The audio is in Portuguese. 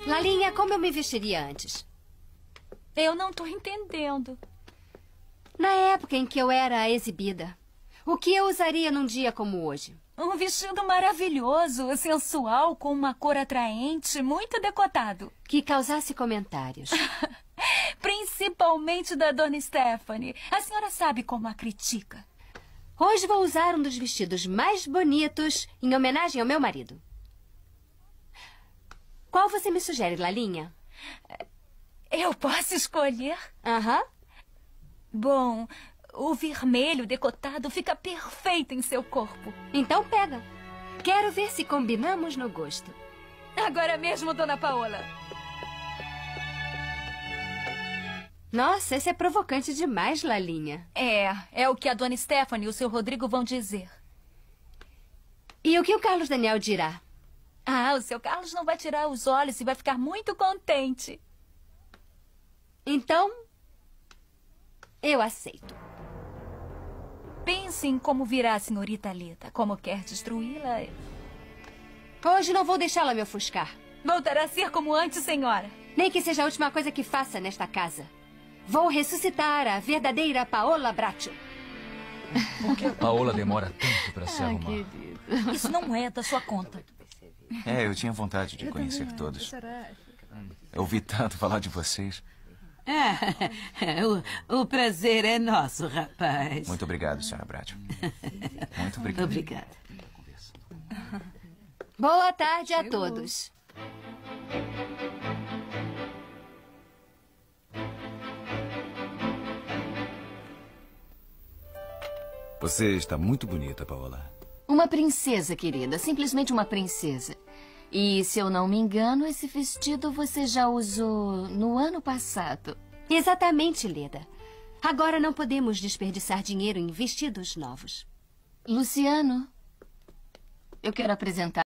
Lalinha, como eu me vestiria antes? Eu não tô entendendo. Na época em que eu era exibida, o que eu usaria num dia como hoje? Um vestido maravilhoso, sensual, com uma cor atraente, muito decotado. Que causasse comentários. Principalmente da Dona Stephanie. A senhora sabe como a critica. Hoje vou usar um dos vestidos mais bonitos em homenagem ao meu marido. Qual você me sugere, Lalinha? Eu posso escolher? Aham. Bom, o vermelho decotado fica perfeito em seu corpo. Então pega. Quero ver se combinamos no gosto. Agora mesmo, Dona Paola. Nossa, esse é provocante demais, Lalinha. É o que a Dona Stephanie e o seu Rodrigo vão dizer. E o que o Carlos Daniel dirá? Ah, o seu Carlos não vai tirar os olhos e vai ficar muito contente. Então, eu aceito. Pense em como virá a senhorita Lita. Como quer destruí-la. Hoje não vou deixá-la me ofuscar. Voltará a ser como antes, senhora. Nem que seja a última coisa que faça nesta casa. Vou ressuscitar a verdadeira Paola Bracho. Por que a Paola demora tanto para se arrumar? Querido. Isso não é da sua conta. Eu tinha vontade de conhecer todos. Eu ouvi tanto falar de vocês. O prazer é nosso, rapaz. Muito obrigado, senhora Bracho. Muito obrigado. Obrigada. Boa tarde a todos. Você está muito bonita, Paola. Uma princesa, querida. Simplesmente uma princesa. E, se eu não me engano, esse vestido você já usou no ano passado. Exatamente, Leda. Agora não podemos desperdiçar dinheiro em vestidos novos. Luciano, eu quero apresentar